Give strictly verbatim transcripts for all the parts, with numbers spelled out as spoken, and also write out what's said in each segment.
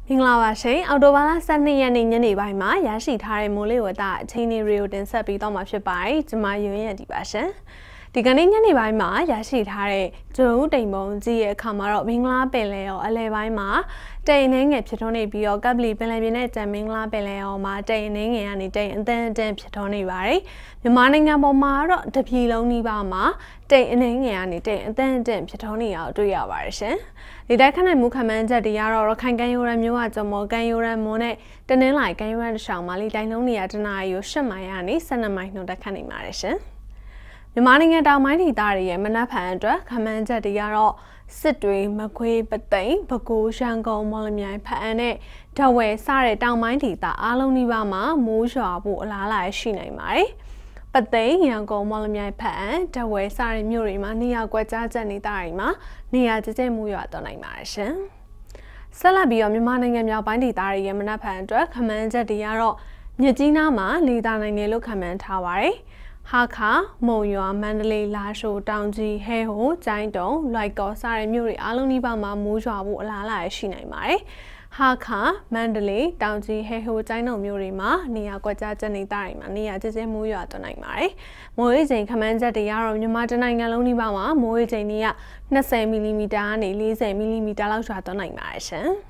မင်္ဂလာပါရှင်အော်တိုဘာလ十二ရက်နေ့ညနေပိုင်းမှာရရှိထားတဲ့မိုးလေဝသအခြေအနေတွေကိုတင်ဆက်ပေးတော့မှာဖြစ်ပါတယ်။ကျွန်မရွေးရဒီပါရှင်။ဒီကနေ့ညနေပိုင်းမှာရရှိထားတဲ့ကျုံတိမ်ပုံကြီးရဲ့အခါမှာတော့မင်္ဂလာပင်လယ်ရောအလဲပိုင်းမှာတိမ်နှင်းငယ်ဖြစ်ထွန်းနေပြီးတော့ကပ်ပလီပင်လယ်ပြင်နဲ့ကြံမင်္ဂလာပင်လယ်ရောမှာတိမ်နှင်းငယ်ကနေတိမ်အသန်းအတန်းဖြစ်ထွန်းနေပါတယ်။မြန်မာနိုင်ငံပေါ်မှာတော့တပြည်လုံးနီးပါးမှာတိမ်အနှင်းငယ်ကနေတိမ်အသန်းအတန်းဖြစ်ထွန်းနေအောင်တွေ့ရပါတယ်ရှင်။ဒီတိုက်ခတ်နိုင်မှုခံမှန်းချက်တွေကတော့ရခိုင်ကမ်းရိုးတန်းမြို့ကကျော်မော်ကမ်းရိုးတန်းမွန်နဲ့တနင်္လာရီကမ်းရိုးတန်းတစ်လျှောက်မှာလေတိုင်းလုံးနေရာတနာရီကို၈မိုင်ကနေ၁၂မိုင်နှုန်းတက်ခတ်နေပါတယ်ရှင်။မြန်မာနိုင်ငံတောင်ပိုင်းဒေသတွေရဲ့မနက်ဖြန်အတွက်ခံမှန်းချက်တွေကတော့စစ်တွေမကွေးပသိမ်ပဲခူးရန်ကုန်မော်လမြိုင်ဖအံနဲ့ဓာတ်ဝဲစတဲ့တောင်ပိုင်းဒေသအားလုံးနီးပါးမှာမိုးရွာဖို့အလားအလာရှိနိုင်ပါတယ်။ပသိမ်ရန်ကုန်မော်လမြိုင်ဖအံဓာတ်ဝဲစတဲ့မြို့တွေမှာနေရာကွက်ကြားချက်နေတာတွေမှာနေရာကျကျမိုးရွာတော့နိုင်ပါတယ်ရှင်။ဆက်လက်ပြီးတော့မြန်မာနိုင်ငံမြောက်ပိုင်းဒေသတွေရဲ့မနက်ဖြန်အတွက်ခံမှန်းချက်တွေကတော့မြစ်ကြီးနားမှာနေသားနိုင်တယ်လို့ခံမှန်းထားပါတယ်။ဟာခါမုံရွာမန္တလေးလာရှိုးတောင်ကြီးဟဲဟိုကျိုင်းတုံလိုက်ကောစတဲ့မြို့တွေအားလုံးနီးပါးမှာမိုးရွာဖို့အလားအလာရှိနိုင်ပါတယ်။ဟာခါမန္တလေးတောင်ကြီးဟဲဟိုကျိုင်းတုံမြို့တွေမှာနေရာကွက်ကြားကျနေတာတွေမှာနေရာကျကျမိုးရွာသွန်းနိုင်ပါတယ်။မိုးရေချိန်ခန့်မှန်းချက်တွေကတော့မြန်မာတိုင်းနိုင်ငံလုံးနီးပါးမှာမိုးရေချိန်တွေက၂၀မီလီမီတာကနေ၄၀မီလီမီတာလောက်ရွာသွန်းနိုင်ပါတယ်ရှင်။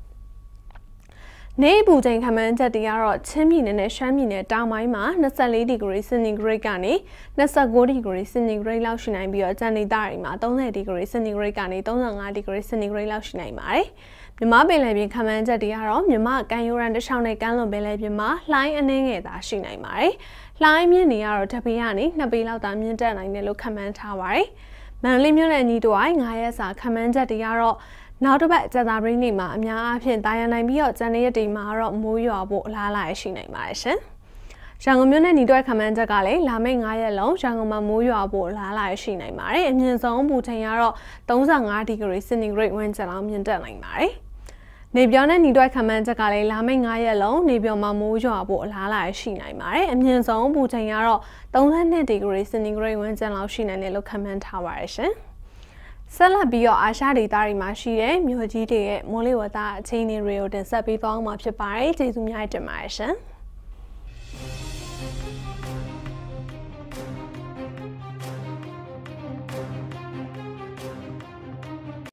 နေပူချိန်ခန့်မှန်းချက်တွေကတော့ချင်းပြည်နယ်နဲ့ရှမ်းပြည်နယ်တောင်ပိုင်းမှာ၂၄ဒီဂရီစင်တီဂရိတ်ကနေ၂၉ဒီဂရီစင်တီဂရိတ်လောက်ရှိနိုင်ပြီးတော့ကျန်ဒေသတွေမှာ၃၀ဒီဂရီစင်တီဂရိတ်ကနေ၃၅ဒီဂရီစင်တီဂရိတ်လောက်ရှိနိုင်ပါတယ်။မြမပင်လယ်ပြင်ခန့်မှန်းချက်တွေကတော့မြမကမ်းရိုးတန်းတစ်လျှောက်နဲ့ကမ်းလွန်ပင်လယ်ပြင်မှာလှိုင်းအနှင်းငယ်သာရှိနိုင်ပါတယ်။လှိုင်းမြင့်နေရတော့တစ်ပေကနေနှစ်ပေလောက်သာမြင့်တက်နိုင်တယ်လို့ခန့်မှန်းထားပါတယ်။မန္တလေးမြို့နယ်ညီတဝိုင်း၅ရက်စာခန့်မှန်းချက်တွေကတော့နောက်တစ်ပတ်ကျန်သာပရင်းနေမှာအများအားဖြင့်တာယာနိုင်ပြီးတော့ကျန်တဲ့ရက်တွေမှာတော့မိုးရွာဖို့အလားအလာရှိနိုင်ပါတယ်ရှင်။ရန်ကုန်မြို့နယ်ညီတွဲခန့်မှန်းချက်ကလည်းလာမယ့်၅ရက်လုံးရန်ကုန်မှာမိုးရွာဖို့အလားအလာရှိနိုင်ပါတယ်။အမြင့်ဆုံးပူချိန်ကတော့၃၅ဒီဂရီစင်တီဂရိတ်ဝန်းကျင်လောက်မြင့်တက်နိုင်ပါတယ်။နေပြောနဲ့ညီတွဲခန့်မှန်းချက်ကလည်းလာမယ့်၅ရက်လုံးနေပြောမှာမိုးရွာဖို့အလားအလာရှိနိုင်ပါတယ်။အမြင့်ဆုံးပူချိန်ကတော့၃၂ဒီဂရီစင်တီဂရိတ်ဝန်းကျင်လောက်ရှိနိုင်တယ်လို့ခန့်မှန်းထားပါတယ်ရှင်။ဆက်လက်ပြီးတော့အာရှဒေသတွေမှာရှိတဲ့မြို့ကြီးတွေရဲ့မိုးလေဝသအခြေအနေတွေကိုတင်ဆက်ပေးသွားမှာဖြစ်ပါတယ်။ကျေးဇူးများတင်ပါတယ်ရှင်။